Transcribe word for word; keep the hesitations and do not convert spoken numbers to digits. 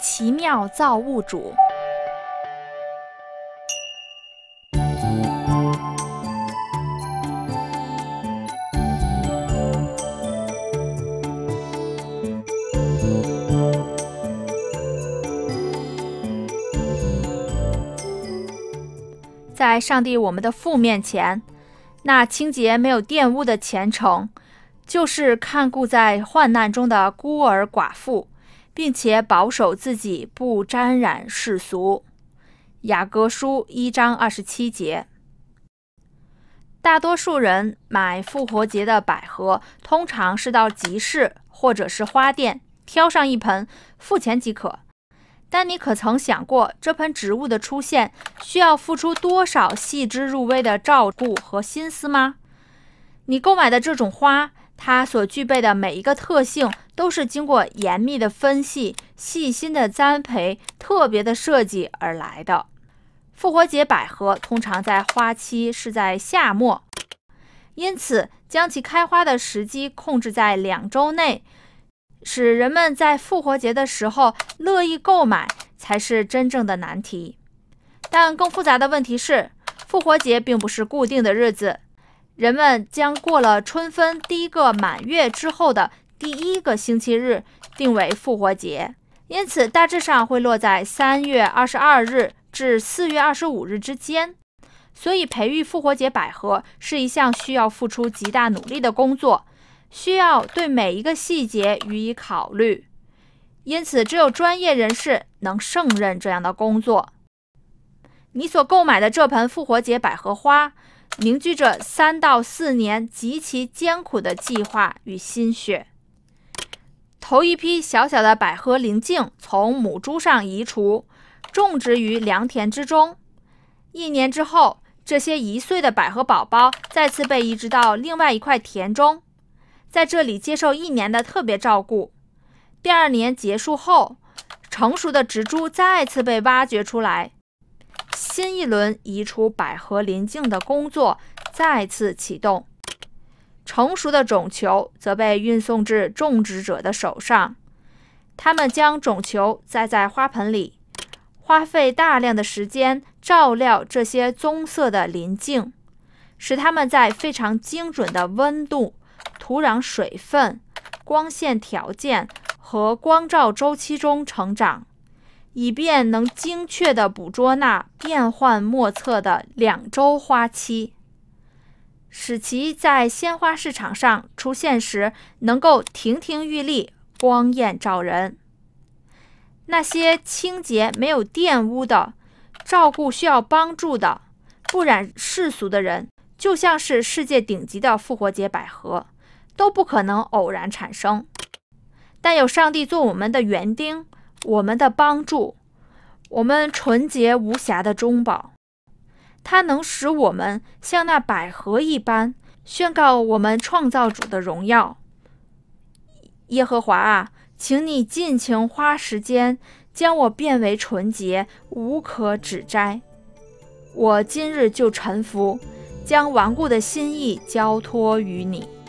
奇妙造物主。在上帝我们的父面前，那清洁没有玷污的虔诚，就是看顾在患难中的孤儿寡妇，并且保守自己不沾染世俗。雅各书一章二十七节。大多数人买复活节的百合，通常是到集市或者是花店挑上一盆，付钱即可。但你可曾想过，这盆植物的出现需要付出多少细致入微的照顾和心思吗？你购买的这种花，它所具备的每一个特性都是经过严密的分析、细心的栽培、特别的设计而来的。复活节百合通常在花期是在夏末，因此将其开花的时机控制在两周内，使人们在复活节的时候乐意购买，才是真正的难题。但更复杂的问题是，复活节并不是固定的日子，人们将过了春分第一个满月之后的第一个星期日定为复活节，因此大致上会落在三月二十二日至四月二十五日之间。所以培育复活节百合是一项需要付出极大努力的工作，需要对每一个细节予以考虑，因此只有专业人士能胜任这样的工作。你所购买的这盆复活节百合花，凝聚着三到四年极其艰苦的计划与心血。头一批小小的百合鳞茎从母株上移除，种植于良田之中。一年之后，这些一岁的百合宝宝再次被移植到另外一块田中，在这里接受一年的特别照顾。第二年结束后，成熟的植株再次被挖掘出来，新一轮移除百合鳞茎的工作再次启动。成熟的种球则被运送至种植者的手上，他们将种球栽在花盆里，花费大量的时间照料这些棕色的鳞茎，使它们在非常精准的温度、土壤水分、光线条件和光照周期中成长，以便能精确地捕捉那变幻莫测的两周花期，使其在鲜花市场上出现时能够亭亭玉立、光艳照人。那些清洁没有玷污的、照顾需要帮助的、不染世俗的人，就像是世界顶级的复活节百合，都不可能偶然产生。但有上帝做我们的园丁，我们的帮助，我们纯洁无瑕的中保，它能使我们像那百合一般宣告我们创造主的荣耀。耶和华啊，请你尽情花时间将我变为纯洁，无可指摘。我今日就臣服，将顽固的心意交托于你。